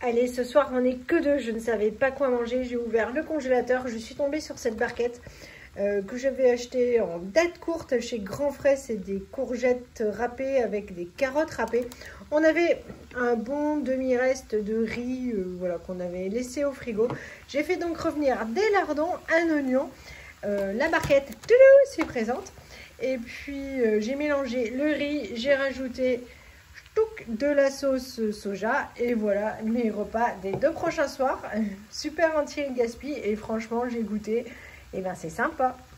Allez, ce soir on n'est que deux, je ne savais pas quoi manger, j'ai ouvert le congélateur, je suis tombée sur cette barquette que j'avais achetée en date courte chez Grand Frais, c'est des courgettes râpées avec des carottes râpées. On avait un bon demi-reste de riz voilà, qu'on avait laissé au frigo. J'ai fait donc revenir des lardons, un oignon, la barquette c'est présente. Et puis j'ai mélangé le riz, j'ai rajouté de la sauce soja et voilà mes repas des 2 prochains soirs. Super anti-gaspi et franchement j'ai goûté et ben c'est sympa.